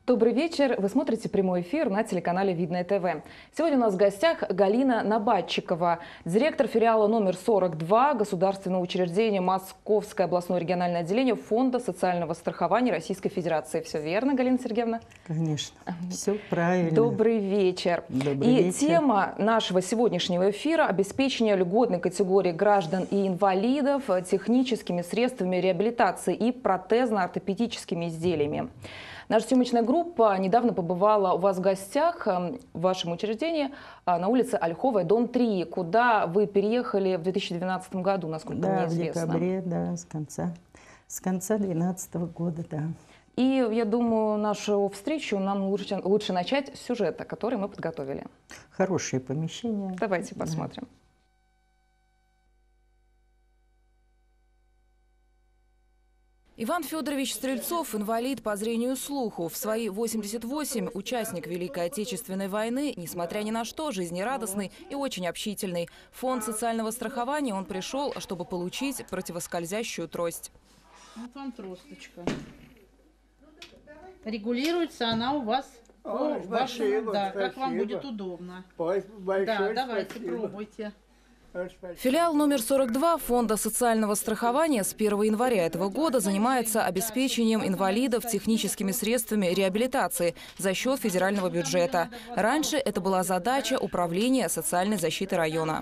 Добрый вечер. Вы смотрите прямой эфир на телеканале Видное ТВ. Сегодня у нас в гостях Галина Набатчикова, директор филиала номер 42 государственного учреждения Московское областное региональное отделение Фонда социального страхования Российской Федерации. Все верно, Галина Сергеевна? Конечно, все правильно. Добрый вечер. И тема нашего сегодняшнего эфира – обеспечение льготной категории граждан и инвалидов техническими средствами реабилитации и протезно-ортопедическими изделиями. Наша съемочная группа недавно побывала у вас в гостях в вашем учреждении на улице Ольховая, дом 3, куда вы переехали в 2012 году, насколько мне известно. В декабре, да, с конца 2012 года, да. И я думаю, нашу встречу нам лучше начать с сюжета, который мы подготовили. Хорошее помещение. Давайте посмотрим. Да. Иван Федорович Стрельцов – инвалид по зрению и слуху. В свои 88 – участник Великой Отечественной войны, несмотря ни на что, жизнерадостный и очень общительный. В фонд социального страхования он пришел, чтобы получить противоскользящую трость. Вот вам тросточка. Регулируется она у вас по вашему, да, как вам будет удобно. Да, давайте, пробуйте. Филиал номер 42 Фонда социального страхования с 1 января этого года занимается обеспечением инвалидов техническими средствами реабилитации за счет федерального бюджета. Раньше это была задача управления социальной защиты района.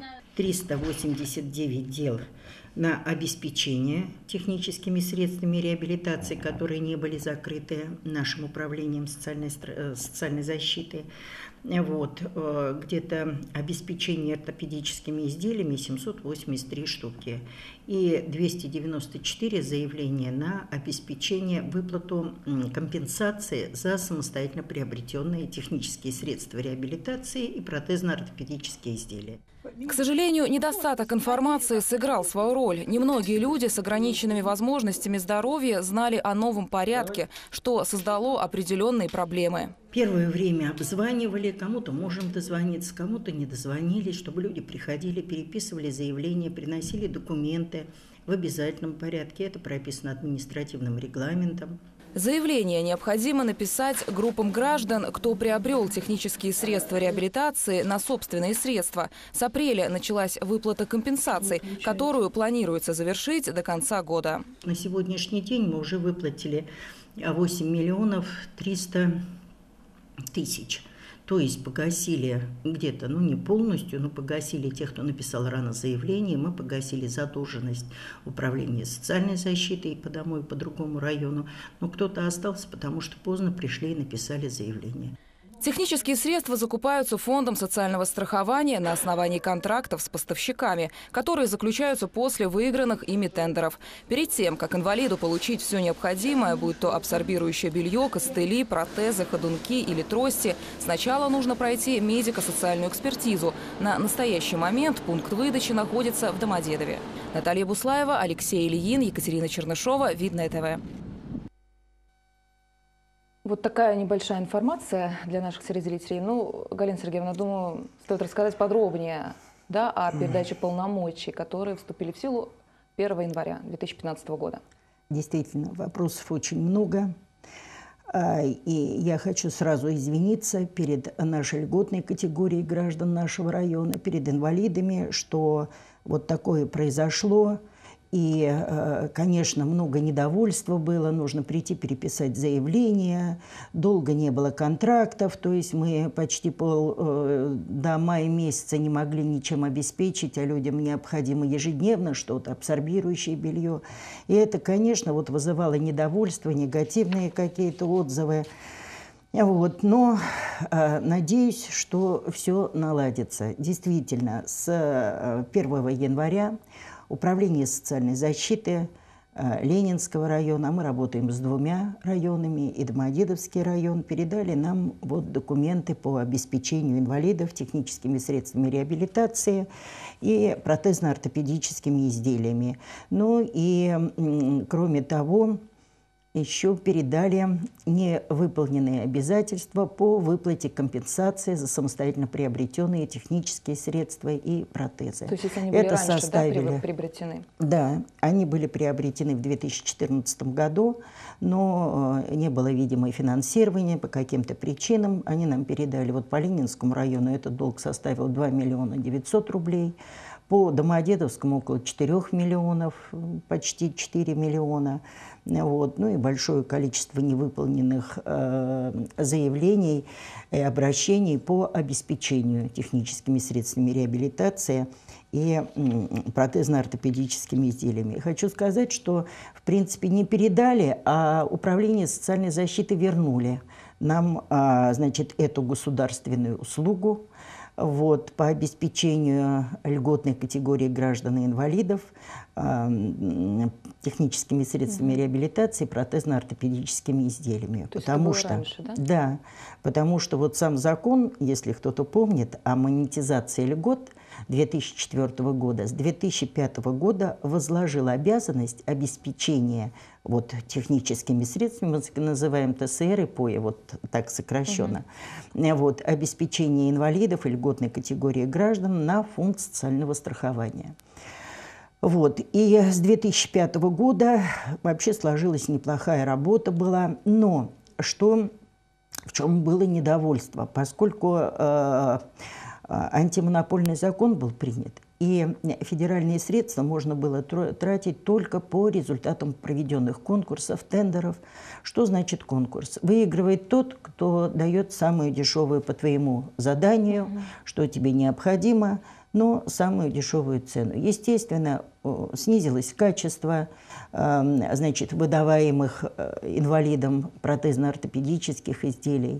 389 дел на обеспечение техническими средствами реабилитации, которые не были закрыты нашим управлением социальной защиты. Вот, где-то обеспечение ортопедическими изделиями 783 штуки и 294 заявления на обеспечение выплату компенсации за самостоятельно приобретенные технические средства реабилитации и протезно-ортопедические изделия. К сожалению, недостаток информации сыграл свою роль. Немногие люди с ограниченными возможностями здоровья знали о новом порядке, что создало определенные проблемы. Первое время обзванивали, кому-то можем дозвониться, кому-то не дозвонились, чтобы люди приходили, переписывали заявления, приносили документы в обязательном порядке. Это прописано административным регламентом. Заявление необходимо написать группам граждан, кто приобрел технические средства реабилитации на собственные средства. С апреля началась выплата компенсаций, которую планируется завершить до конца года. На сегодняшний день мы уже выплатили 8 миллионов 300 тысяч. То есть погасили где-то, не полностью, но погасили тех, кто написал рано заявление. Мы погасили задолженность управления социальной защитой по одному и по другому району. Но кто-то остался, потому что поздно пришли и написали заявление. Технические средства закупаются Фондом социального страхования на основании контрактов с поставщиками, которые заключаются после выигранных ими тендеров. Перед тем, как инвалиду получить все необходимое, будь то абсорбирующее белье, костыли, протезы, ходунки или трости, сначала нужно пройти медико-социальную экспертизу. На настоящий момент пункт выдачи находится в Домодедове. Наталья Буслаева, Алексей Ильин, Екатерина Чернышова, Видное ТВ. Вот такая небольшая информация для наших телезрителей. Галина Сергеевна, думаю, стоит рассказать подробнее, да, о передаче полномочий, которые вступили в силу 1 января 2015 года. Действительно, вопросов очень много. И я хочу сразу извиниться перед нашей льготной категорией граждан нашего района, перед инвалидами, что вот такое произошло. И, конечно, много недовольства было, нужно прийти переписать заявление, долго не было контрактов, то есть мы почти до мая месяца не могли ничем обеспечить, а людям необходимо ежедневно что-то, абсорбирующее белье. И это, конечно, вызывало недовольство, негативные какие-то отзывы. Но надеюсь, что все наладится. Действительно, с 1 января Управление социальной защиты Ленинского района, мы работаем с 2 районами, и Домодедовский район, передали нам документы по обеспечению инвалидов техническими средствами реабилитации и протезно-ортопедическими изделиями. И, кроме того, еще передали невыполненные обязательства по выплате компенсации за самостоятельно приобретенные технические средства и протезы. То есть если они были раньше, да, приобретены? Да, они были приобретены в 2014 году, но не было видимого финансирования по каким-то причинам. Они нам передали, вот по Ленинскому району этот долг составил 2 миллиона 900 рублей, по Домодедовскому около 4 миллионов, почти 4 миллиона. Вот. Ну и большое количество невыполненных заявлений и обращений по обеспечению техническими средствами реабилитации и протезно-ортопедическими изделиями. Хочу сказать, что в принципе не передали, а Управление социальной защиты вернули нам, значит, эту государственную услугу. Вот, по обеспечению льготной категории граждан и инвалидов техническими средствами реабилитации, протезно-ортопедическими изделиями. То есть это было раньше, да? Да, потому что вот сам закон, если кто-то помнит, о монетизации льгот 2004 года, с 2005 года возложил обязанность обеспечения вот техническими средствами, мы называем ТСР и ПОИ, вот так сокращенно, вот, обеспечение инвалидов и льготной категории граждан на фонд социального страхования. Вот. И с 2005 года вообще сложилась неплохая работа была, но что, в чем было недовольство, поскольку антимонопольный закон был принят, и федеральные средства можно было тратить только по результатам проведенных конкурсов, тендеров. Что значит конкурс? Выигрывает тот, кто дает самую дешевую по твоему заданию, что тебе необходимо, но самую дешевую цену. Естественно, снизилось качество, значит, выдаваемых инвалидам протезно-ортопедических изделий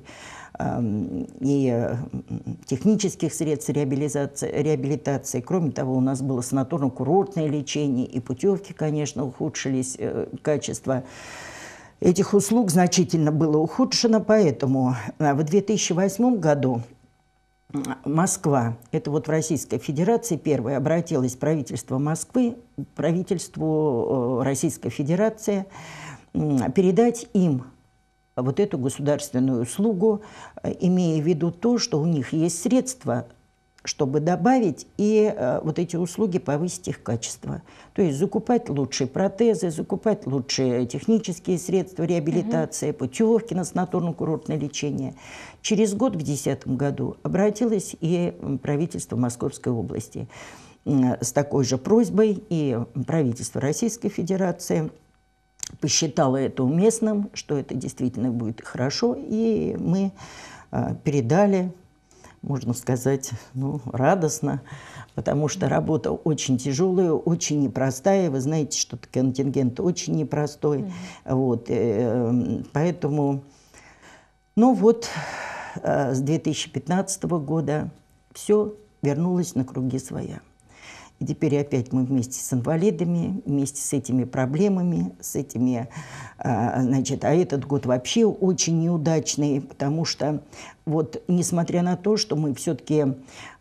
и технических средств реабилитации. Кроме того, у нас было санаторно-курортное лечение, и путевки, конечно, ухудшились, качество этих услуг значительно было ухудшено, поэтому в 2008 году Москва, это вот в Российской Федерации первое, обратилось правительство Москвы, правительству Российской Федерации, передать им вот эту государственную услугу, имея в виду то, что у них есть средства, чтобы добавить и вот эти услуги повысить их качество. То есть закупать лучшие протезы, закупать лучшие технические средства реабилитации, путевки на санаторно-курортное лечение. Через год, в 2010 году, обратилось и правительство Московской области с такой же просьбой, и правительство Российской Федерации посчитало это уместным, что это действительно будет хорошо, и мы передали, можно сказать, ну, радостно, потому что работа очень тяжелая, очень непростая. Вы знаете, что контингент очень непростой. Вот, поэтому, ну вот, с 2015 года все вернулось на круги своя. И теперь опять мы вместе с инвалидами, вместе с этими проблемами, с этими, значит, а этот год вообще очень неудачный, потому что вот несмотря на то, что мы все-таки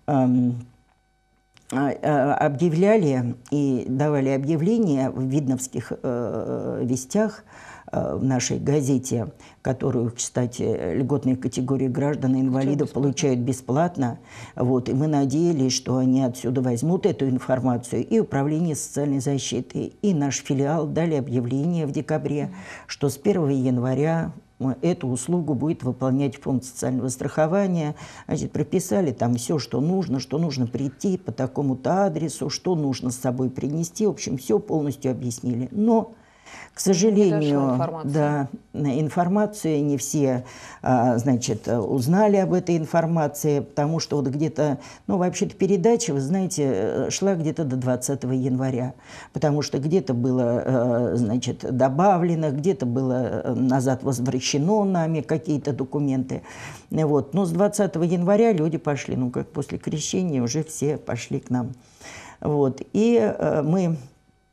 объявляли и давали объявления в видновских вестях, в нашей газете, которую, кстати, льготные категории граждан и инвалидов получают бесплатно. Вот, и мы надеялись, что они отсюда возьмут эту информацию. И Управление социальной защиты, и наш филиал дали объявление в декабре, что с 1 января эту услугу будет выполнять фонд социального страхования. Значит, прописали там все, что нужно прийти по такому-то адресу, что нужно с собой принести. В общем, все полностью объяснили. Но к сожалению, да, информацию не все, значит, узнали об этой информации, потому что вот где-то, ну, вообще-то передача, вы знаете, шла где-то до 20 января, потому что где-то было, значит, добавлено, где-то было назад возвращено нами какие-то документы. Вот. Но с 20 января люди пошли, ну, как после крещения, уже все пошли к нам. Вот. И мы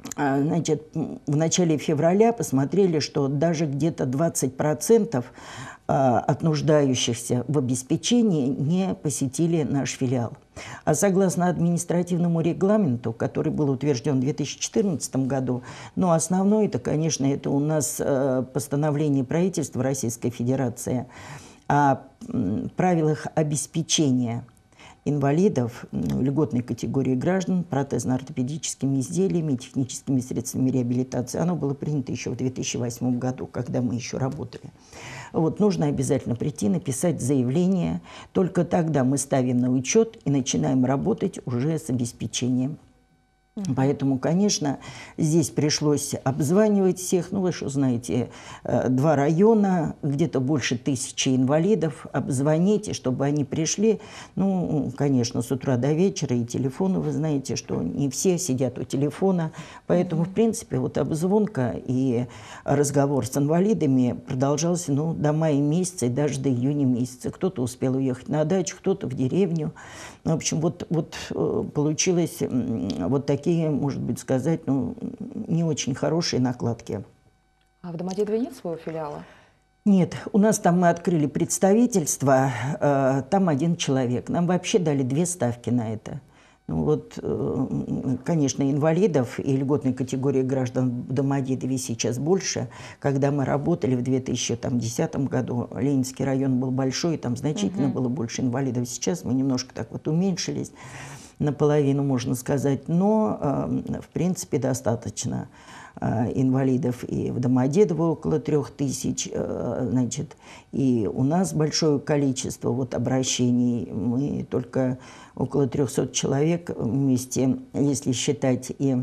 Значит, в начале февраля посмотрели, что даже где-то 20% от нуждающихся в обеспечении не посетили наш филиал. А согласно административному регламенту, который был утвержден в 2014 году, но основное, это, конечно, это у нас постановление правительства Российской Федерации о правилах обеспечения инвалидов льготной категории граждан протезно-ортопедическими изделиями, техническими средствами реабилитации. Оно было принято еще в 2008 году, когда мы еще работали. Вот, нужно обязательно прийти, написать заявление. Только тогда мы ставим на учет и начинаем работать уже с обеспечением. Поэтому, конечно, здесь пришлось обзванивать всех. Ну, вы что знаете, 2 района, где-то больше 1000 инвалидов. Обзвоните, чтобы они пришли. Ну, конечно, с утра до вечера и телефоны, вы знаете, что не все сидят у телефона. Поэтому, в принципе, вот обзвонка и разговор с инвалидами продолжался, ну, до мая месяца и даже до июня месяца. Кто-то успел уехать на дачу, кто-то в деревню. В общем, вот получилось вот такие, может быть, сказать, ну, не очень хорошие накладки. А в Домодедове нет своего филиала? Нет, у нас там мы открыли представительство, там 1 человек. Нам вообще дали 2 ставки на это. Ну вот, конечно, инвалидов и льготной категории граждан в Домодедове сейчас больше. Когда мы работали в 2010 году, Ленинский район был большой, там значительно было больше инвалидов. Сейчас мы немножко так вот уменьшились, наполовину, можно сказать, но, в принципе, достаточно инвалидов и в Домодедово около 3000, значит, и у нас большое количество вот обращений, мы только около 300 человек вместе, если считать и,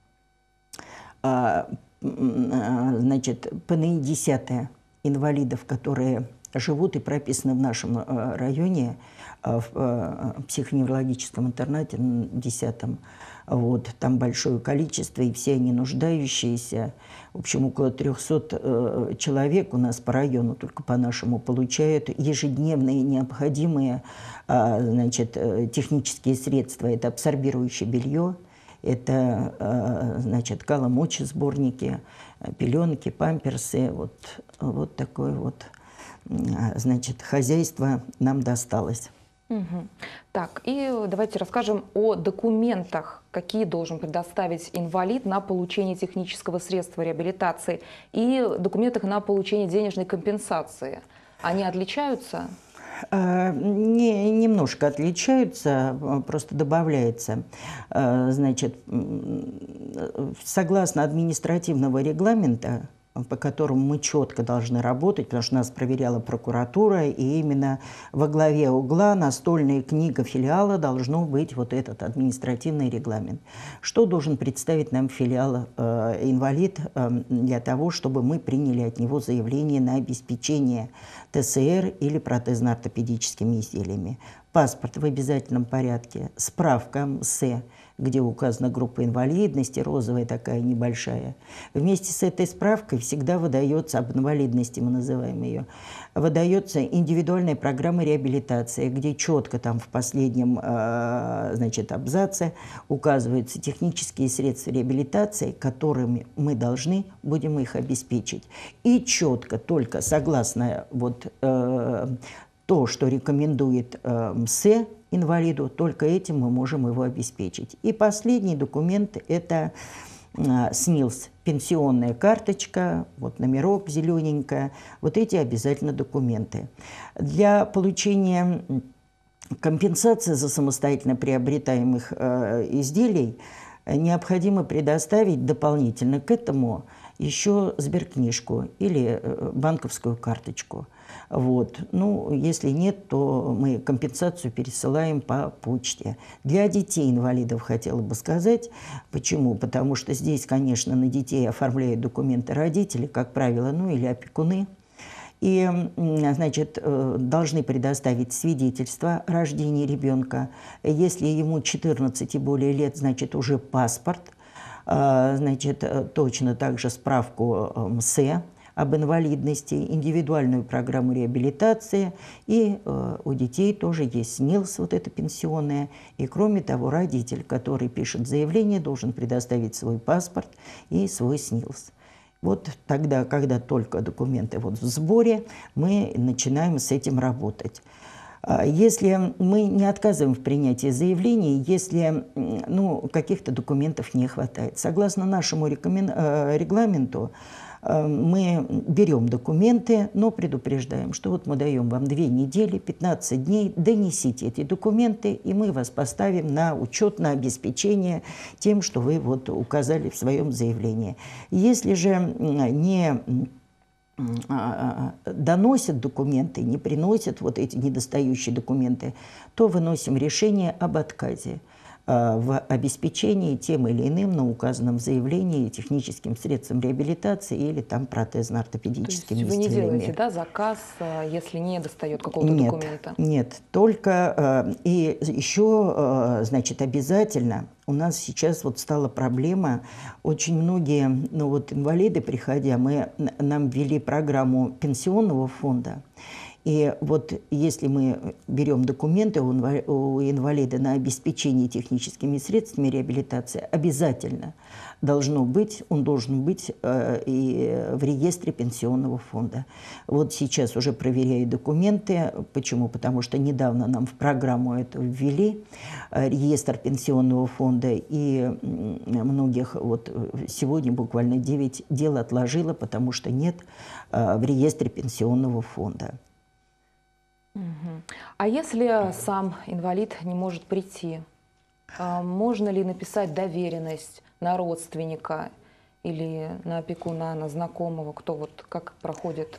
значит, ПНИ-10 инвалидов, которые живут и прописаны в нашем районе, в психоневрологическом интернате 10-м. Вот, там большое количество, и все они нуждающиеся. В общем, около 300 человек у нас по району, только по нашему, получают ежедневные необходимые, значит, технические средства. Это абсорбирующее белье, это, значит, каломочи-сборники, пеленки, памперсы. Вот такое вот, значит, хозяйство нам досталось. Так, и давайте расскажем о документах, какие должен предоставить инвалид на получение технического средства реабилитации и документах на получение денежной компенсации. Они отличаются? Немножко отличаются, просто добавляется. Значит, согласно административного регламента, по которому мы четко должны работать, потому что нас проверяла прокуратура, и именно во главе угла настольная книга филиала должно быть вот этот административный регламент. Что должен представить нам филиал инвалид для того, чтобы мы приняли от него заявление на обеспечение ТСР или протезно-ортопедическими изделиями? Паспорт в обязательном порядке, справка МСЭ, где указана группа инвалидности, розовая такая небольшая. Вместе с этой справкой всегда выдается, об инвалидности мы называем ее, выдается индивидуальная программа реабилитации, где четко там в последнем, значит, абзаце указываются технические средства реабилитации, которыми мы должны будем их обеспечить. И четко, только согласно вот то, что рекомендует МСЭ инвалиду, только этим мы можем его обеспечить. И последний документ – это СНИЛС, пенсионная карточка, вот номерок зелененькая, вот эти обязательно документы. Для получения компенсации за самостоятельно приобретаемых изделий необходимо предоставить дополнительно к этому еще сберкнижку или банковскую карточку. Вот. Ну, если нет, то мы компенсацию пересылаем по почте. Для детей-инвалидов хотела бы сказать. Почему? Потому что здесь, конечно, на детей оформляют документы родители, как правило, ну или опекуны. И, значит, должны предоставить свидетельство о рождении ребенка. Если ему 14 и более лет, значит, уже паспорт. Значит, точно так же справку МСЭ об инвалидности, индивидуальную программу реабилитации, и у детей тоже есть СНИЛС, вот это пенсионное. И кроме того, родитель, который пишет заявление, должен предоставить свой паспорт и свой СНИЛС. Вот тогда, когда только документы вот в сборе, мы начинаем с этим работать. Если мы не отказываем в принятии заявлений, если каких-то документов не хватает. Согласно нашему регламенту, мы берем документы, но предупреждаем, что вот мы даем вам 2 недели, 15 дней, донесите эти документы, и мы вас поставим на учет, на обеспечение тем, что вы вот указали в своем заявлении. Если же не доносят документы, не приносят вот эти недостающие документы, то выносим решение об отказе в обеспечении тем или иным на указанном заявлении техническим средством реабилитации или там протезно-ортопедическими изделиями. Вы не делаете, да, заказ, если не достает какого-то документа? Нет, только и еще, значит, обязательно у нас сейчас вот стала проблема, очень многие, инвалиды, приходя, нам ввели программу пенсионного фонда. И вот если мы берем документы у инвалида на обеспечение техническими средствами реабилитации, обязательно он должен быть и в реестре пенсионного фонда. Вот сейчас уже проверяю документы. Почему? Потому что недавно нам в программу это ввели, реестр пенсионного фонда, и многих вот сегодня буквально 9 дел отложила, потому что нет в реестре пенсионного фонда. А если сам инвалид не может прийти, можно ли написать доверенность на родственника или на опекуна, на знакомого, как проходит?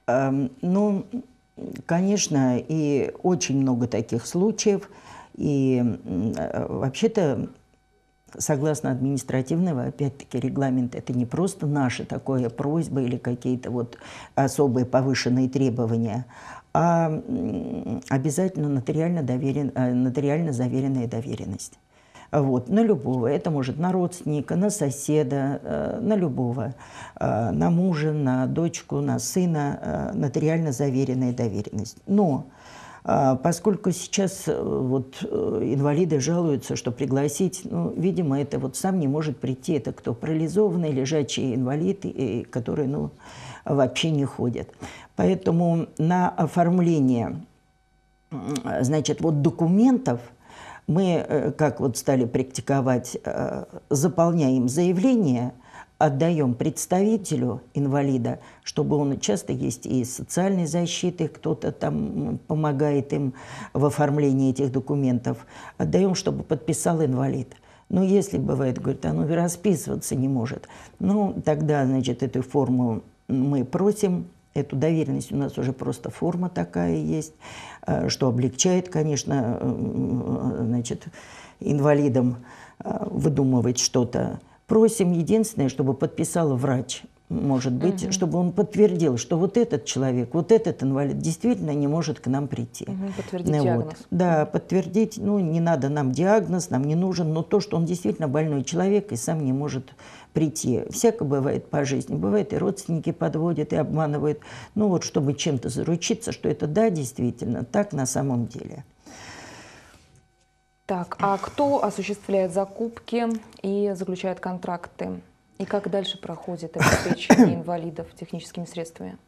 Конечно, и очень много таких случаев. И вообще-то, согласно административного, опять-таки, регламента, это не просто наша такая просьба или какие-то вот особые повышенные требования, а обязательно нотариально заверенная доверенность. Вот, на любого. Это может на родственника, на соседа, на любого. На мужа, на дочку, на сына нотариально заверенная доверенность. Но поскольку сейчас вот инвалиды жалуются, что пригласить, видимо, это вот сам не может прийти. Это кто? Парализованный, лежачий инвалид, который вообще не ходит. Поэтому на оформление, значит, вот документов мы, как вот стали практиковать, заполняем заявление, отдаем представителю инвалида, чтобы он, часто есть и из социальной защиты, кто-то там помогает им в оформлении этих документов, отдаем, чтобы подписал инвалид. Но если бывает, говорит, расписываться не может, тогда, значит, эту форму мы просим. Эту доверенность у нас уже просто форма такая есть, что облегчает, конечно, значит, инвалидам выдумывать что-то. Просим единственное, чтобы подписал врач, может быть, чтобы он подтвердил, что вот этот человек, вот этот инвалид действительно не может к нам прийти. Подтвердить диагноз. Да, подтвердить, не надо нам диагноз, нам не нужен, но то, что он действительно больной человек и сам не может прийти. Всяко бывает по жизни. Бывает, и родственники подводят, и обманывают. Чтобы чем-то заручиться, что это да, действительно, так на самом деле. Так, а кто осуществляет закупки и заключает контракты? И как дальше проходит обеспечение инвалидов техническими средствами?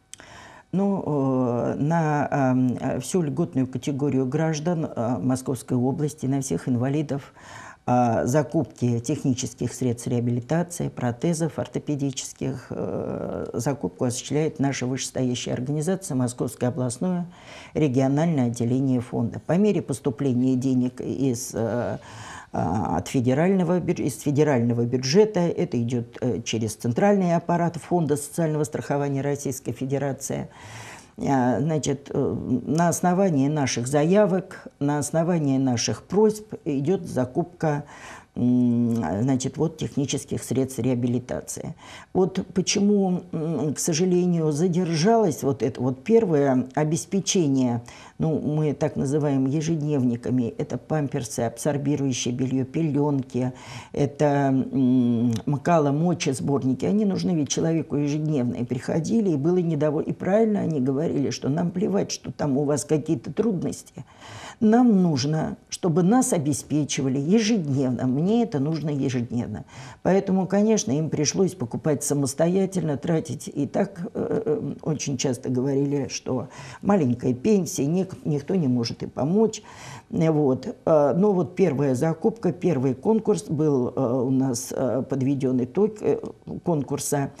На всю льготную категорию граждан Московской области, на всех инвалидов, закупки технических средств реабилитации, протезов ортопедических, закупку осуществляет наша вышестоящая организация Московское областное региональное отделение фонда. По мере поступления денег из федерального бюджета, это идет через центральный аппарат Фонда социального страхования Российской Федерации. Значит, на основании наших заявок, на основании наших просьб идет закупка значит, вот технических средств реабилитации. Вот почему, к сожалению, задержалось вот это вот первое обеспечение, ну, мы так называем ежедневниками, это памперсы, абсорбирующее белье, пеленки, это макала, моча, сборники, они нужны ведь человеку ежедневно. И приходили, и было недовольно, и правильно они говорили, что нам плевать, что там у вас какие-то трудности. Нам нужно, чтобы нас обеспечивали ежедневно. Мне это нужно ежедневно. Поэтому, конечно, им пришлось покупать самостоятельно, тратить. И так очень часто говорили, что маленькая пенсия, никто не может и помочь. Вот. Но вот первая закупка, первый конкурс был у нас подведен итог конкурса.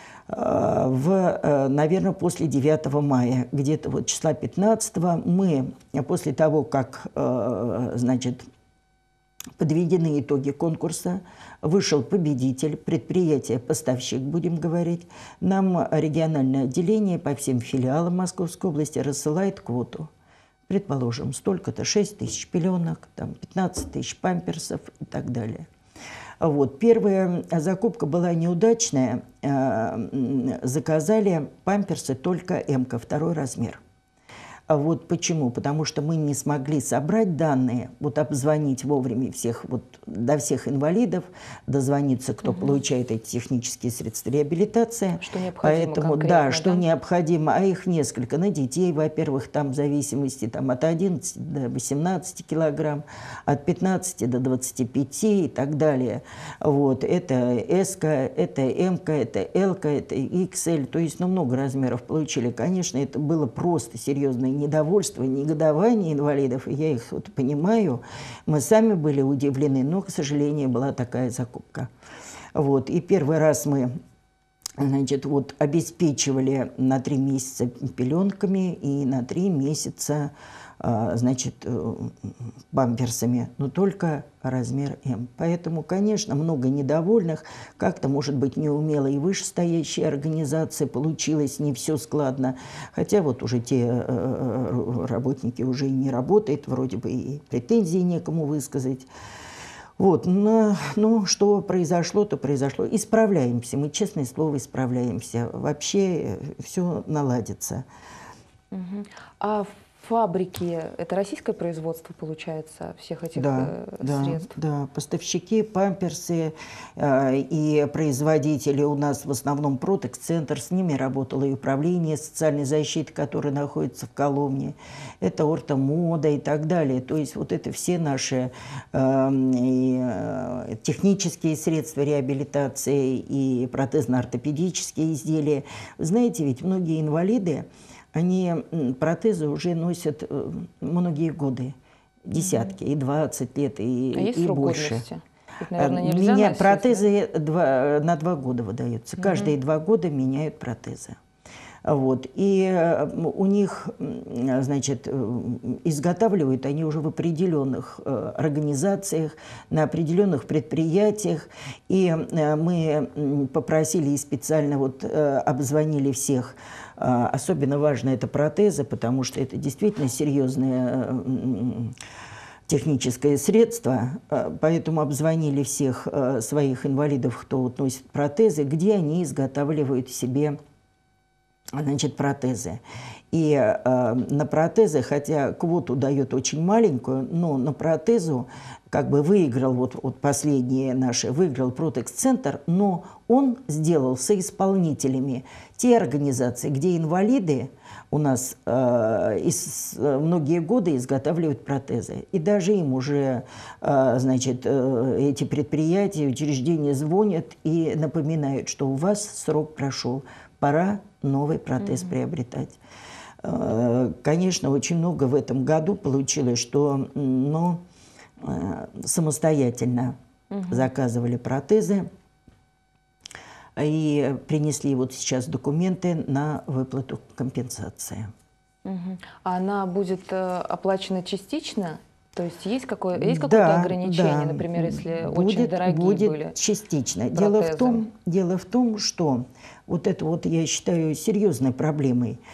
Наверное, после 9 мая, где-то вот числа 15 мы, после того, как, значит, подведены итоги конкурса, вышел победитель, предприятие-поставщик, будем говорить, нам региональное отделение по всем филиалам Московской области рассылает квоту. Предположим, столько-то, 6 тысяч пеленок, там, 15 тысяч памперсов и так далее. Вот. Первая закупка была неудачная. Заказали памперсы только М-ка, 2 размер. Вот почему? Потому что мы не смогли собрать данные, вот обзвонить вовремя всех, вот до всех инвалидов, дозвониться, кто получает эти технические средства реабилитации. Что необходимо. Поэтому, да, что необходимо, а их несколько. На детей, во-первых, там в зависимости там, от 11 до 18 килограмм, от 15 до 25 и так далее. Вот. Это S-ка, это М-ка, это L-ка, это XL, то есть, ну, много размеров получили. Конечно, это было просто серьезное недовольство, негодование инвалидов, и я их вот понимаю. Мы сами были удивлены, но, к сожалению, была такая закупка. Вот. И первый раз мы, значит, вот обеспечивали на 3 месяца пеленками и на 3 месяца, значит, памперсами, но только размер М. Поэтому, конечно, много недовольных. Как-то, может быть, неумело и вышестоящие организации, получилось не все складно. Хотя вот уже те работники уже и не работают, вроде бы и претензий некому высказать. Вот, но что произошло, то произошло. Исправляемся, мы, честное слово, исправляемся. Вообще все наладится. А фабрики – это российское производство, получается, всех этих средств? Да, поставщики, памперсы и производители у нас в основном Протекс-центр, с ними работало и управление социальной защиты, которое находится в Коломне, это Ортомода и так далее. То есть вот это все наши технические средства реабилитации и протезно-ортопедические изделия. Вы знаете, ведь многие инвалиды, они протезы уже носят многие годы, десятки, и 20 лет, и срок больше. годности? Их, наверное, нельзя носить, протезы на 2 года выдаются. Каждые 2 года меняют протезы. Вот. И у них, значит, изготавливают они уже в определенных организациях, на определенных предприятиях. И мы попросили и специально вот обзвонили всех. Особенно важно это протезы, потому что это действительно серьезное техническое средство, поэтому обзвонили всех своих инвалидов, кто вот носит протезы, где они изготавливают себе, значит, протезы. И на протезы, хотя квоту дает очень маленькую, но на протезу как бы выиграл, вот последние наши, выиграл Протекс-центр, но он сделал соисполнителями те организации, где инвалиды у нас многие годы изготавливают протезы. И даже им уже, значит, эти предприятия, учреждения звонят и напоминают, что у вас срок прошел, пора новый протез приобретать. Конечно, очень много в этом году получилось, что самостоятельно заказывали протезы и принесли вот сейчас документы на выплату компенсации. А она будет оплачена частично? То есть есть какое-то ограничение, например, если очень дорогие были? Частично. Протезы. Дело в том, что вот это вот, я считаю, серьезной проблемой.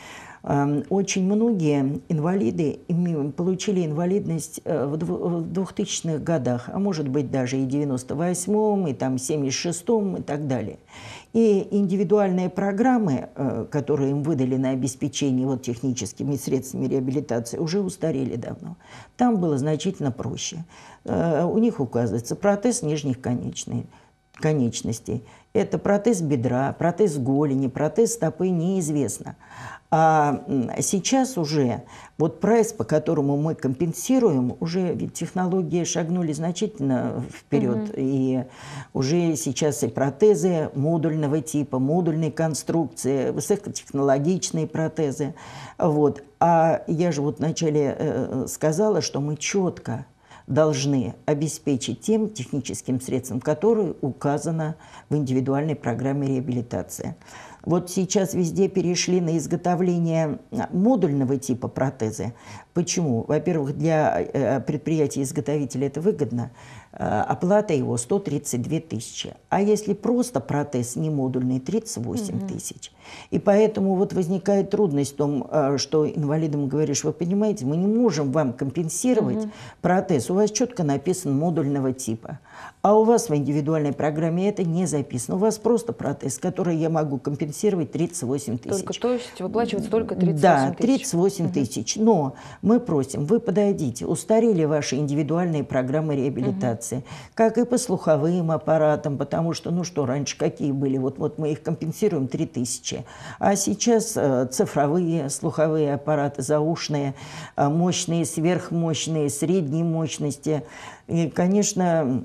Очень многие инвалиды получили инвалидность в 2000-х годах, а может быть даже и 98-м, и там 76-м и так далее. И индивидуальные программы, которые им выдали на обеспечение вот техническими средствами реабилитации, уже устарели давно. Там было значительно проще. У них указывается протез нижних конечностей. Это протез бедра, протез голени, протез стопы неизвестно. А сейчас уже вот прайс, по которому мы компенсируем, уже ведь технологии шагнули значительно вперед. И уже сейчас и протезы модульного типа, модульной конструкции, высокотехнологичные протезы. Вот. А я же вот вначале сказала, что мы четко должны обеспечить тем техническим средством, которое указано в индивидуальной программе реабилитации. Вот сейчас везде перешли на изготовление модульного типа протезы. Почему? Во-первых, для предприятия-изготовителя это выгодно. Оплата его 132 тысячи. А если просто протез не модульный, 38 тысяч. И поэтому вот возникает трудность в том, что инвалидам говоришь, вы понимаете, мы не можем вам компенсировать протез. У вас четко написано модульного типа. А у вас в индивидуальной программе это не записано. У вас просто протез, который я могу компенсировать 38 тысяч. То есть выплачивается только 38 тысяч? Да, 38 тысяч. Но мы просим, вы подойдите, устарели ваши индивидуальные программы реабилитации, как и по слуховым аппаратам, потому что, ну что, раньше какие были? Вот мы их компенсируем 3000. А сейчас цифровые слуховые аппараты, заушные, мощные, сверхмощные, средней мощности. И, конечно,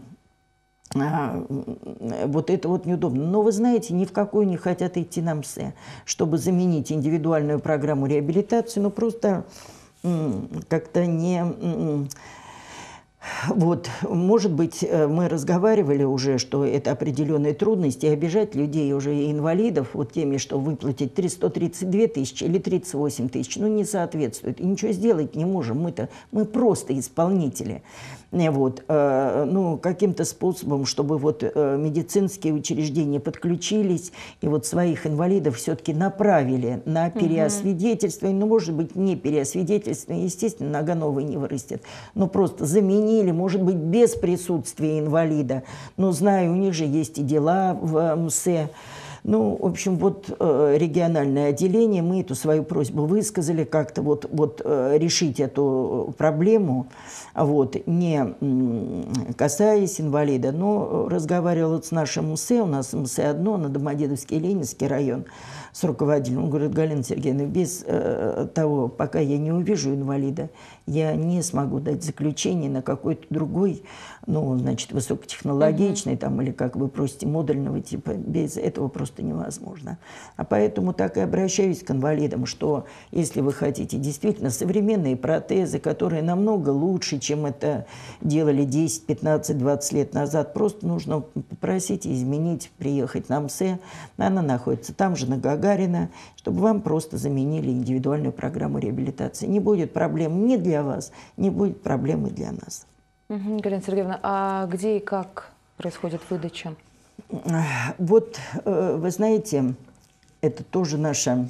вот это вот неудобно. Но вы знаете, ни в какую не хотят идти на МСЭ, чтобы заменить индивидуальную программу реабилитации, ну просто как-то не... Вот, может быть, мы разговаривали уже, что это определенные трудности, и обижать людей, уже инвалидов, вот теми, что выплатить 132 тысячи или 38 тысяч, ну, не соответствует. И ничего сделать не можем. Мы просто исполнители. Вот, ну, каким-то способом, чтобы вот медицинские учреждения подключились и вот своих инвалидов все-таки направили на переосвидетельствование, ну, может быть, не переосвидетельствование, естественно, нога новая не вырастет, но просто заменили, может быть, без присутствия инвалида. Но знаю, у них же есть и дела в МСЭ. Ну, в общем, вот региональное отделение, мы эту свою просьбу высказали, как-то вот решить эту проблему, вот, не касаясь инвалида, но разговаривала с нашим МСЭ, у нас МСЭ одно, на Домодедовский и Ленинский район, с руководителем. Он говорит, Галина Сергеевна, без того, пока я не увижу инвалида, я не смогу дать заключение на какой-то другой, ну, значит, высокотехнологичный, там, или, как вы просите, модульного типа. Без этого просто невозможно. А поэтому так и обращаюсь к инвалидам, что если вы хотите действительно современные протезы, которые намного лучше, чем это делали 10, 15, 20 лет назад, просто нужно попросить изменить, приехать на МСЭ. Она находится там же, на Гагарина, чтобы вам просто заменили индивидуальную программу реабилитации. Не будет проблем ни для вас, не будет проблем и для нас. Галина Сергеевна, а где и как происходит выдача? Вот, вы знаете, это тоже наша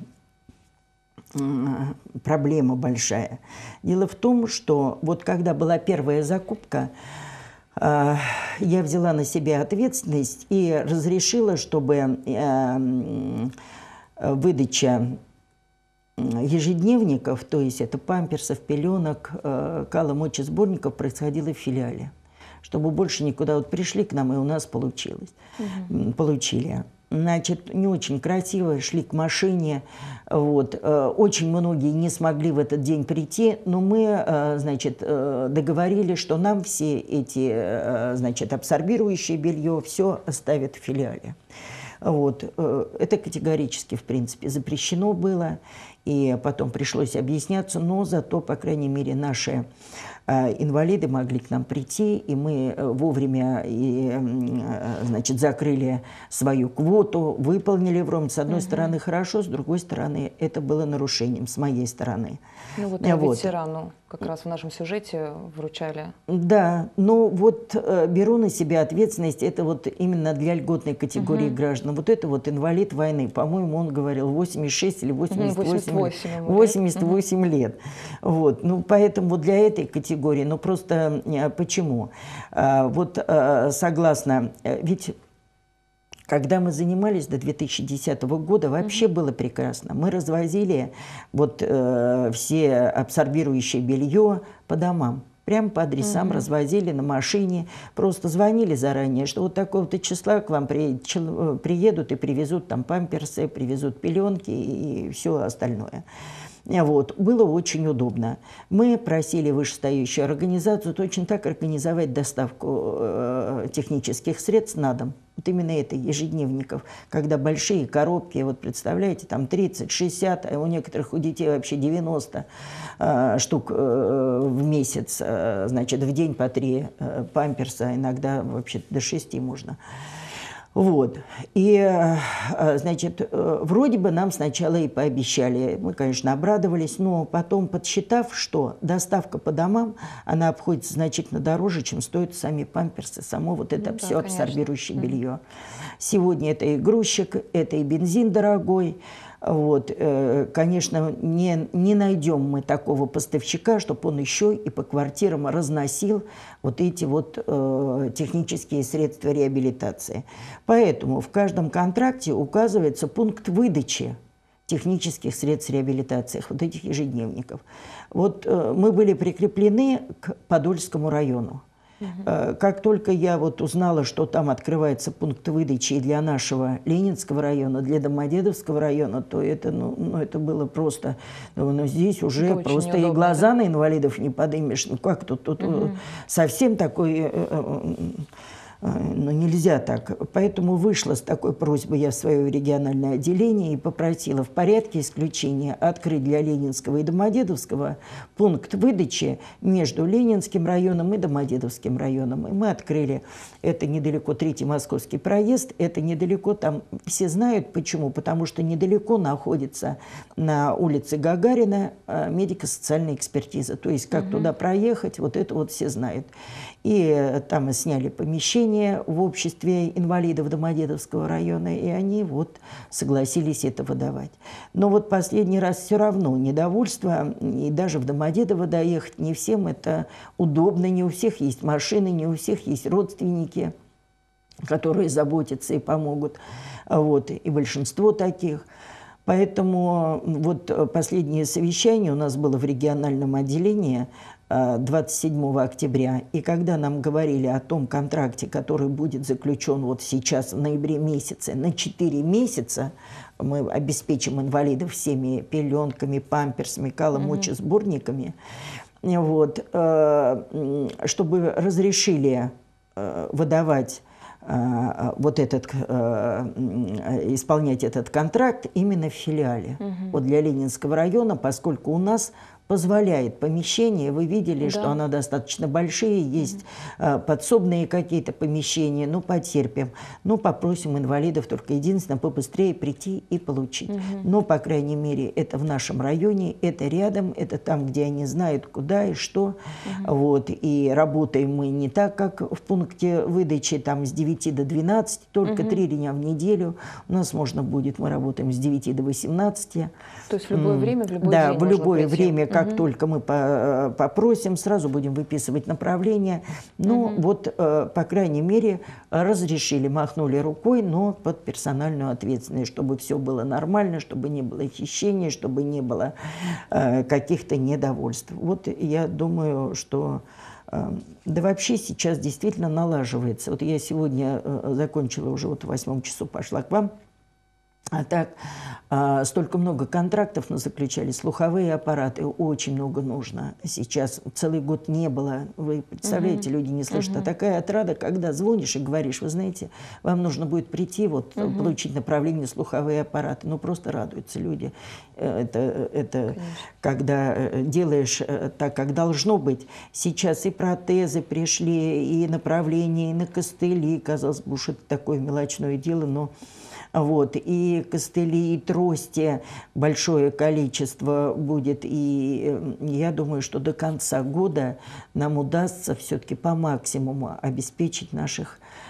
проблема большая. Дело в том, что вот когда была первая закупка, я взяла на себя ответственность и разрешила, чтобы выдача ежедневников, то есть это памперсов, пеленок, каломочесборников, происходила в филиале. Чтобы больше никуда. Вот пришли к нам, и у нас получилось. Получили. Значит, не очень красиво, шли к машине. Вот. Очень многие не смогли в этот день прийти, но мы, значит, договорились, что нам все эти, значит, абсорбирующее белье все оставят в филиале. Вот. Это категорически, в принципе, запрещено было. И потом пришлось объясняться, но зато, по крайней мере, наши инвалиды могли к нам прийти, и мы вовремя значит, закрыли свою квоту, выполнили вровень. С одной стороны хорошо, с другой стороны это было нарушением с моей стороны. Ну вот ветерану как раз в нашем сюжете вручали. Да, но вот беру на себя ответственность, это вот именно для льготной категории граждан. конечно, вот это вот инвалид войны. По-моему, он говорил 86 или 88, 88 лет. Вот. Ну, поэтому для этой категории, ну, просто почему? Вот согласно, ведь когда мы занимались до 2010 года, вообще было прекрасно. Мы развозили вот все абсорбирующее белье по домам. Прямо по адресам развозили на машине. Просто звонили заранее, что вот такого-то числа к вам приедут и привезут там памперсы, привезут пеленки и все остальное. Вот. Было очень удобно. Мы просили вышестоящую организацию точно так организовать доставку технических средств на дом. Вот именно это, ежедневников, когда большие коробки, вот представляете, там 30, 60, а у некоторых у детей вообще 90 штук в месяц, значит, в день по 3 памперса, иногда вообще до 6 можно. Вот. И, значит, вроде бы нам сначала и пообещали, мы, конечно, обрадовались, но потом, подсчитав, что доставка по домам, она обходится значительно дороже, чем стоят сами памперсы, само вот это все абсорбирующее белье. Сегодня это и грузчик, это и бензин дорогой. Вот, конечно, не найдем мы такого поставщика, чтобы он еще и по квартирам разносил вот эти вот технические средства реабилитации. Поэтому в каждом контракте указывается пункт выдачи технических средств реабилитации, вот этих ежедневников. Вот мы были прикреплены к Подольскому району. Как только я вот узнала, что там открывается пункт выдачи и для нашего Ленинского района, для Домодедовского района, то это, ну, это было просто, ну, здесь уже это просто и глаза на инвалидов не подымешь. Ну, как тут совсем такой... Ну, нельзя так. Поэтому вышла с такой просьбой я в свое региональное отделение и попросила в порядке исключения открыть для Ленинского и Домодедовского пункт выдачи между Ленинским районом и Домодедовским районом. И мы открыли. Это недалеко 3-й Московский проезд, это недалеко, там все знают почему, потому что недалеко находится на улице Гагарина медико-социальная экспертиза. То есть как туда проехать, вот это вот все знают. И там мы сняли помещение в обществе инвалидов Домодедовского района, и они вот согласились это выдавать. Но вот последний раз все равно недовольство, и даже в Домодедово доехать не всем это удобно, не у всех есть машины, не у всех есть родственники, которые заботятся и помогут. Вот, и большинство таких. Поэтому вот последнее совещание у нас было в региональном отделении 27 октября. И когда нам говорили о том контракте, который будет заключен вот сейчас в ноябре месяце, на 4 месяца, мы обеспечим инвалидов всеми пеленками, памперсами, каломочесборниками, вот, чтобы разрешили выдавать вот этот, исполнять этот контракт именно в филиале. Вот для Ленинского района, поскольку у нас позволяет помещение, вы видели, что оно достаточно большие, есть подсобные какие-то помещения, ну, потерпим. Ну, попросим инвалидов только единственное побыстрее прийти и получить. Но, по крайней мере, это в нашем районе, это рядом, это там, где они знают, куда и что. Вот. И работаем мы не так, как в пункте выдачи, там с 9 до 12, только 3 дня в неделю. У нас можно будет, мы работаем с 9 до 18. То есть в любое время, в любой день Да, в любое прийти. время, как только мы попросим, сразу будем выписывать направление. Ну, вот, по крайней мере, разрешили, махнули рукой, но под персональную ответственность, чтобы все было нормально, чтобы не было хищения, чтобы не было каких-то недовольств. Вот я думаю, что... Да вообще сейчас действительно налаживается. Вот я сегодня закончила уже, вот в 8 часу пошла к вам. А так, столько много контрактов заключали, слуховые аппараты, очень много нужно. Сейчас целый год не было, вы представляете, люди не слышат. А такая отрада, когда звонишь и говоришь, вы знаете, вам нужно будет прийти, вот, получить направление слуховые аппараты. Ну, просто радуются люди. Это когда делаешь так, как должно быть. Сейчас и протезы пришли, и направления, и на костыли. Казалось бы, уж это такое мелочное дело, но... Вот, и костыли, и трости большое количество будет. И я думаю, что до конца года нам удастся все-таки по максимуму обеспечить наших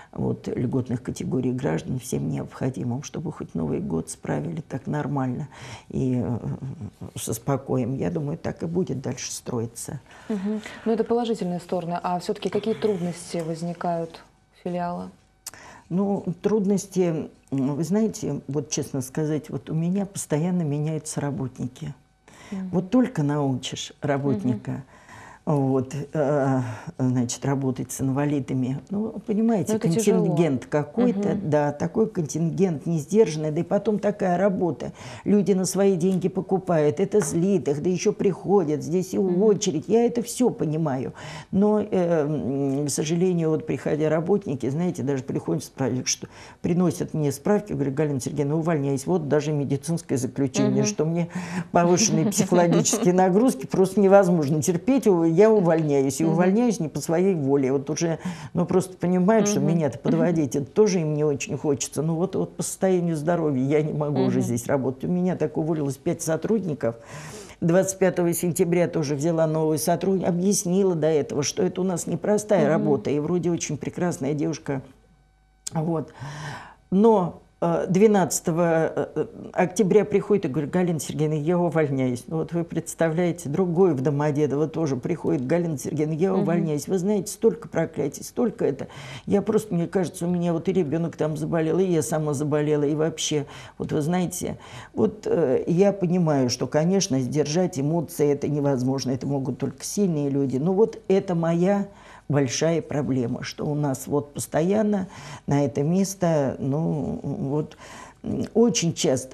вот, льготных категорий граждан всем необходимым, чтобы хоть Новый год справили так нормально и со спокоем. Я думаю, так и будет дальше строиться. Ну, это положительные стороны. А все-таки какие трудности возникают у филиала? Ну, трудности, вы знаете, вот честно сказать, вот у меня постоянно меняются работники. Вот только научишь работника, вот, значит, работать с инвалидами. Ну, понимаете, контингент какой-то, да, такой контингент несдержанный, да и потом такая работа. Люди на свои деньги покупают, это злит их, да еще приходят, здесь и очередь. Я это все понимаю. Но, к сожалению, вот приходя работники, знаете, даже приходят справки, что приносят мне справки, говорю, Галина Сергеевна, увольняюсь. Вот даже медицинское заключение, что мне повышенные психологические нагрузки просто невозможно терпеть. Я увольняюсь. И увольняюсь не по своей воле. Вот уже, ну, просто понимают, что меня-то подводить, это тоже им не очень хочется. Ну, вот по состоянию здоровья я не могу уже здесь работать. У меня так уволилось 5 сотрудников. 25 сентября тоже взяла новый сотрудник, объяснила до этого, что это у нас непростая работа. И вроде очень прекрасная девушка. Вот. Но 12 октября приходит и говорит, Галина Сергеевна, я увольняюсь. Ну, вот вы представляете, другой в Домодедово тоже приходит, Галина Сергеевна, я увольняюсь. Вы знаете, столько проклятий, столько это. Я просто, мне кажется, у меня вот и ребенок там заболел, и я сама заболела, и вообще, вот вы знаете, вот я понимаю, что, конечно, сдержать эмоции это невозможно, это могут только сильные люди. Но вот это моя большая проблема, что у нас вот постоянно на это место, ну, вот, очень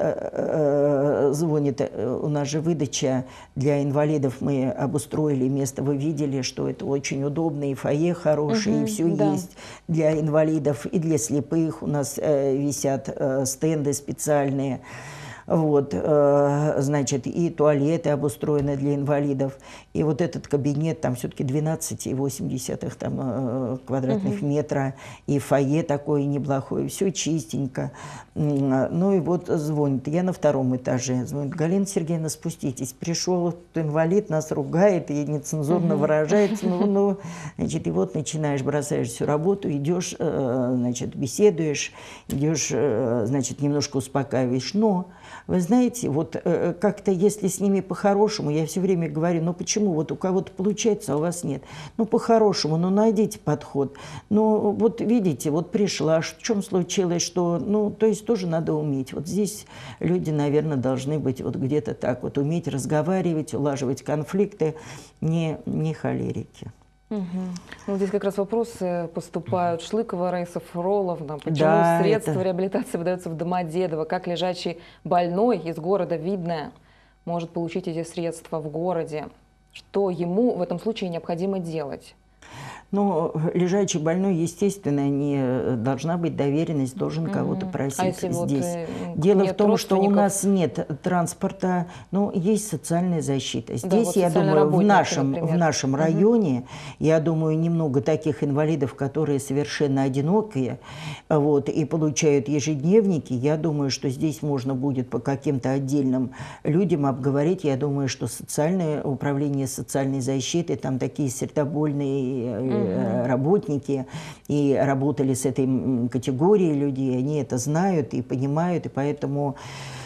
часто звонит, у нас же выдача для инвалидов, мы обустроили место, вы видели, что это очень удобно, и фойе хорошее, и все есть для инвалидов, и для слепых у нас висят стенды специальные. Вот, значит, и туалеты обустроены для инвалидов. И вот этот кабинет, там все-таки 12,8 там, квадратных метра, и фойе такое неплохое, все чистенько. Ну и вот звонит, я на 2-м этаже, звонит, Галина Сергеевна, спуститесь. Пришел инвалид, нас ругает и нецензурно выражается. Ну, значит, и вот начинаешь, бросаешь всю работу, идешь, значит, беседуешь, идешь, значит, немножко успокаиваешь. Но вы знаете, вот как-то если с ними по-хорошему, я все время говорю, ну почему вот у кого-то получается, а у вас нет? Ну по-хорошему, ну найдите подход. Ну вот видите, вот пришла, в чем случилось, что, ну то есть тоже надо уметь. Вот здесь люди, наверное, должны быть вот где-то так вот, уметь разговаривать, улаживать конфликты, не холерики. Ну, здесь как раз вопросы поступают. Шлыкова Раиса Фроловна. Почему средства реабилитации выдаются в Домодедово? Как лежачий больной из города Видное может получить эти средства в городе? Что ему в этом случае необходимо делать? Ну, лежачий больной, естественно, не должна быть доверенность, должен кого-то просить здесь. Дело в том, что у нас нет транспорта, но есть социальная защита. Здесь, да, вот я думаю, в нашем районе, я думаю, немного таких инвалидов, которые совершенно одинокие, вот, и получают ежедневники. Я думаю, что здесь можно будет по каким-то отдельным людям обговорить. Я думаю, что социальное управление социальной защиты, там такие сердобольные работники и работали с этой категорией людей, они это знают и понимают, и поэтому,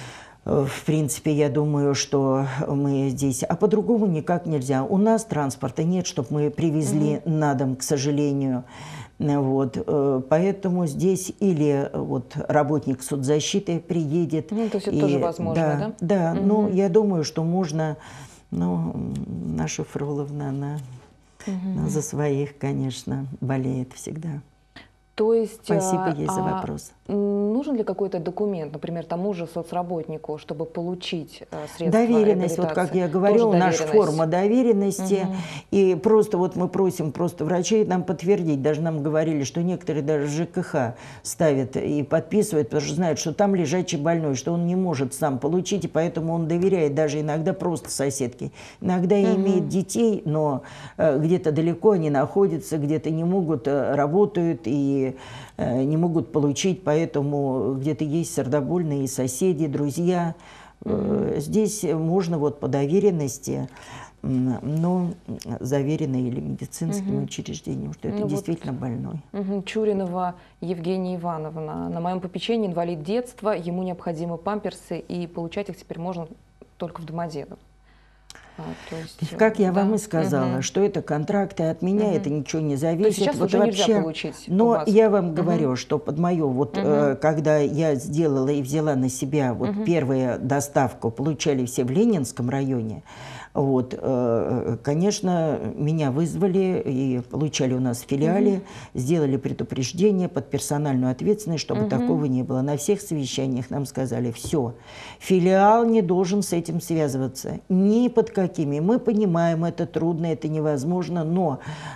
в принципе, я думаю, что мы здесь... А по-другому никак нельзя. У нас транспорта нет, чтобы мы привезли на дом, к сожалению. Вот, поэтому здесь или вот работник соцзащиты приедет. То есть это тоже возможно, да? Да, ну, я думаю, что можно... Ну, наша Фроловна, она... За своих, конечно, болеет всегда. То есть, спасибо ей за вопрос. Нужен ли какой-то документ, например, тому же соцработнику, чтобы получить средства доверенность, вот как я говорила, наша форма доверенности. И просто вот мы просим просто врачей нам подтвердить. Даже нам говорили, что некоторые даже ЖКХ ставят и подписывают, потому что знают, что там лежачий больной, что он не может сам получить, и поэтому он доверяет даже иногда просто соседке. Иногда имеет детей, но где-то далеко они находятся, где-то не могут, работают и не могут получить, поэтому где-то есть сердобольные соседи, друзья. Здесь можно вот по доверенности, но заверенной или медицинским учреждением, что это действительно больной. Чуринова Евгения Ивановна. На моем попечении инвалид детства, ему необходимы памперсы, и получать их теперь можно только в Домодедово. Как я вам и сказала, что это контракты, от меня это ничего не зависит. Сейчас вот уже вообще, нельзя получить. Но я вам говорю, что под мое, вот когда я сделала и взяла на себя вот первую доставку, получали все в Ленинском районе. Вот, конечно, меня вызвали и получали у нас в филиале, сделали предупреждение под персональную ответственность, чтобы такого не было. На всех совещаниях нам сказали: все, филиал не должен с этим связываться, ни под какими. Мы понимаем, это трудно, это невозможно, но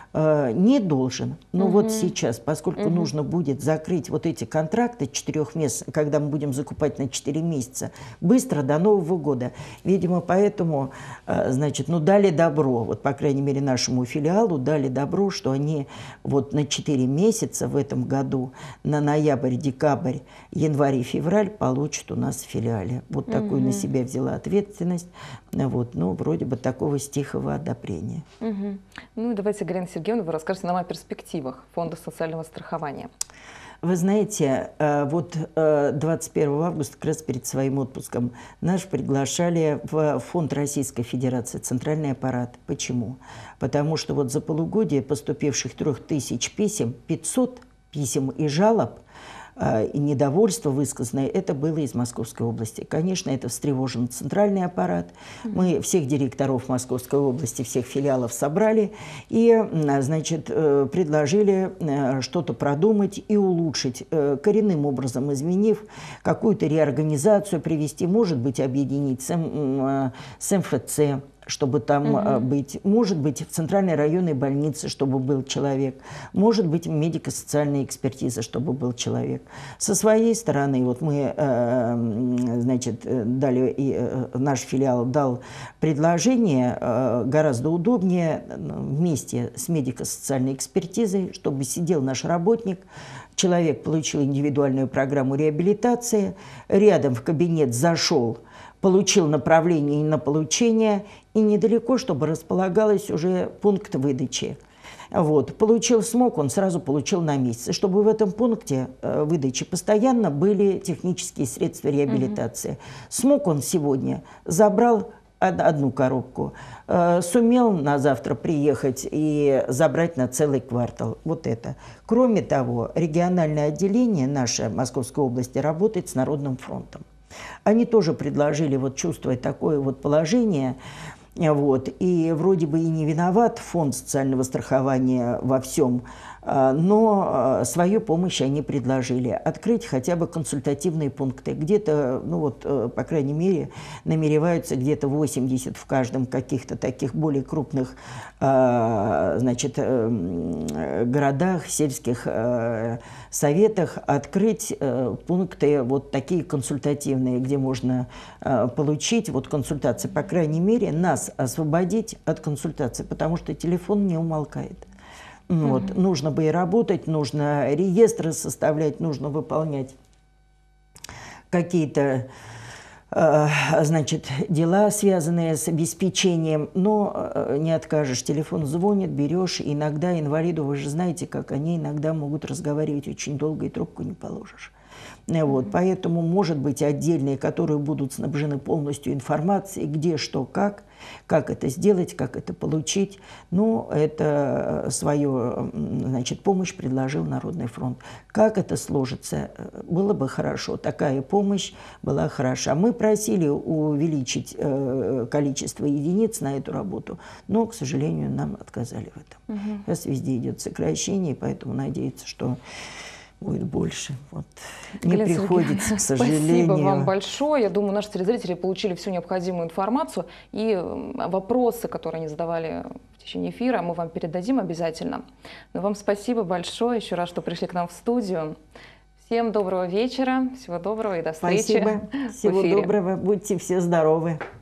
не должен. Но вот сейчас, поскольку нужно будет закрыть вот эти контракты 4 месяцев, когда мы будем закупать на 4 месяца, быстро до Нового года, видимо, поэтому... Значит, ну, дали добро, вот, по крайней мере, нашему филиалу дали добро, что они вот на 4 месяца в этом году, на ноябрь, декабрь, январь и февраль получат у нас в филиале. Вот такую на себя взяла ответственность, вот, ну, вроде бы такого тихого одобрения. Ну, и давайте, Галина Сергеевна, вы расскажете нам о перспективах Фонда социального страхования. Вы знаете, вот 21 августа, как раз перед своим отпуском, нас приглашали в Фонд Российской Федерации, центральный аппарат. Почему? Потому что вот за полугодие поступивших 3000 писем, 500 писем и жалоб, и недовольство высказанное, это было из Московской области. Конечно, это встревожен центральный аппарат. Мы всех директоров Московской области, всех филиалов собрали и, значит, предложили что-то продумать и улучшить, коренным образом изменив, какую-то реорганизацию привести, может быть, объединить с МФЦ, чтобы там быть, может быть, в центральной районной больнице, чтобы был человек, может быть, медико-социальная экспертиза, чтобы был человек. Со своей стороны, вот мы, значит, дали, наш филиал дал предложение гораздо удобнее вместе с медико-социальной экспертизой, чтобы сидел наш работник, человек получил индивидуальную программу реабилитации, рядом в кабинет зашел, получил направление на получение, и недалеко, чтобы располагалось уже пункт выдачи. Вот. Получил СМОК, он сразу получил на месяц. И чтобы в этом пункте выдачи постоянно были технические средства реабилитации. СМОК он сегодня забрал одну коробку, сумел на завтра приехать и забрать на целый квартал. Вот это. Кроме того, региональное отделение наше Московской области работает с Народным фронтом. Они тоже предложили, вот, чувствуя такое вот положение, вот, и вроде бы и не виноват Фонд социального страхования во всем, но свою помощь они предложили. Открыть хотя бы консультативные пункты. Где-то, ну вот, по крайней мере, намереваются где-то 80 в каждом каких-то таких более крупных, значит, городах, сельских советах открыть пункты вот такие консультативные, где можно получить вот консультации. По крайней мере, нас освободить от консультации, потому что телефон не умолкает. Вот. Нужно бы и работать, нужно реестры составлять, нужно выполнять какие-то, значит, дела, связанные с обеспечением, но не откажешь. Телефон звонит, берешь. Иногда инвалиду, вы же знаете, как они иногда могут разговаривать очень долго, и трубку не положишь. Вот. Поэтому, может быть, отдельные, которые будут снабжены полностью информацией, где, что, как это сделать, как это получить. Но это свою, значит, помощь предложил Народный фронт. Как это сложится, было бы хорошо. Такая помощь была хороша. Мы просили увеличить количество единиц на эту работу, но, к сожалению, нам отказали в этом. Сейчас везде идет сокращение, поэтому надеяться, что будет больше. Вот. Не приходится, к сожалению. Спасибо вам большое. Я думаю, наши телезрители получили всю необходимую информацию. И вопросы, которые они задавали в течение эфира, мы вам передадим обязательно. Но вам спасибо большое еще раз, что пришли к нам в студию. Всем доброго вечера, всего доброго и до встречи. Спасибо. Всего доброго. Будьте все здоровы.